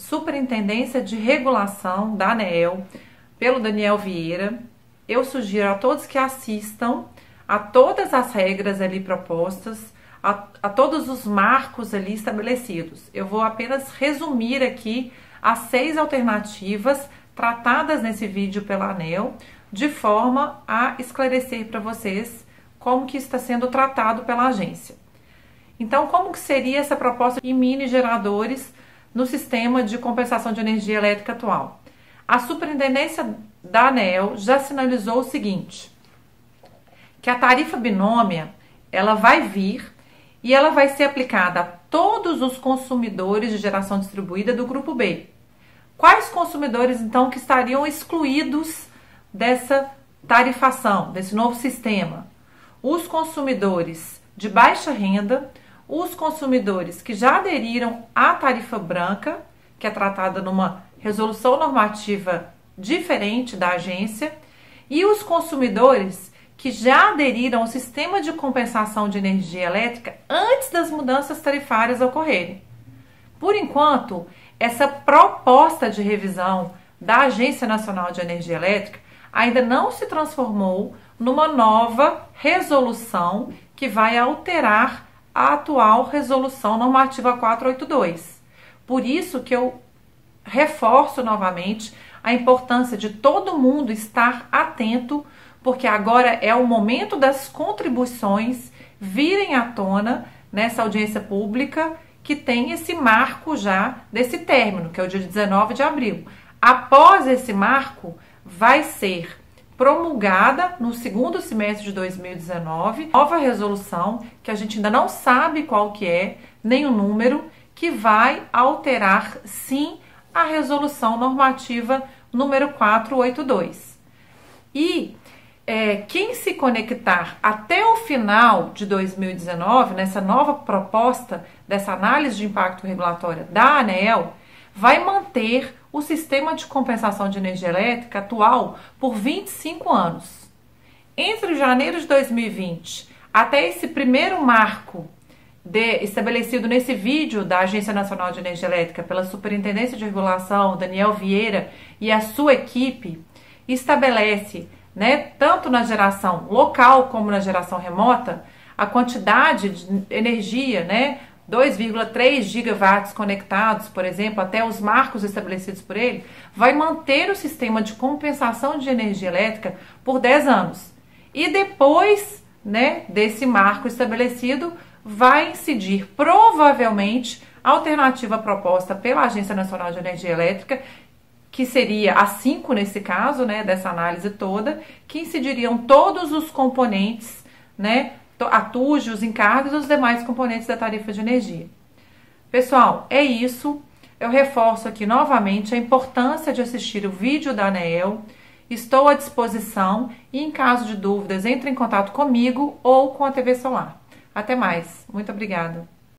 Superintendência de Regulação da ANEEL, pelo Daniel Vieira. Eu sugiro a todos que assistam a todas as regras ali propostas, a todos os marcos ali estabelecidos. Eu vou apenas resumir aqui as 6 alternativas tratadas nesse vídeo pela ANEEL, de forma a esclarecer para vocês como que está sendo tratado pela agência. Então, como que seria essa proposta de mini geradores no sistema de compensação de energia elétrica atual? A Superintendência da ANEEL já sinalizou o seguinte, que a tarifa binômia, ela vai vir e ela vai ser aplicada a todos os consumidores de geração distribuída do grupo B. Quais consumidores, então, que estariam excluídos dessa tarifação, desse novo sistema? Os consumidores de baixa renda, os consumidores que já aderiram à tarifa branca, que é tratada numa resolução normativa diferente da agência, e os consumidores que já aderiram ao sistema de compensação de energia elétrica antes das mudanças tarifárias ocorrerem. Por enquanto, essa proposta de revisão da Agência Nacional de Energia Elétrica ainda não se transformou numa nova resolução que vai alterar a atual resolução normativa 482. Por isso que eu reforço novamente a importância de todo mundo estar atento, porque agora é o momento das contribuições virem à tona nessa audiência pública que tem esse marco já desse término, que é o dia 19 de abril. Após esse marco, vai ser promulgada no segundo semestre de 2019, nova resolução, que a gente ainda não sabe qual que é, nem o número, que vai alterar, sim, a resolução normativa número 482. E quem se conectar até o final de 2019, nessa nova proposta dessa análise de impacto regulatória da ANEEL, vai manter o sistema de compensação de energia elétrica atual por 25 anos. Entre janeiro de 2020 até esse primeiro marco estabelecido nesse vídeo da Agência Nacional de Energia Elétrica pela Superintendência de Regulação, Daniel Vieira e a sua equipe, estabelece, tanto na geração local como na geração remota, a quantidade de energia, 2,3 gigawatts conectados, por exemplo, até os marcos estabelecidos por ele, vai manter o sistema de compensação de energia elétrica por 10 anos. E depois, desse marco estabelecido, vai incidir provavelmente a alternativa proposta pela Agência Nacional de Energia Elétrica, que seria a 5 nesse caso, dessa análise toda, que incidiriam todos os componentes, a TUJ, os encargos e os demais componentes da tarifa de energia. Pessoal, é isso. Eu reforço aqui novamente a importância de assistir o vídeo da ANEEL. Estou à disposição e, em caso de dúvidas, entre em contato comigo ou com a TV Solar. Até mais. Muito obrigada.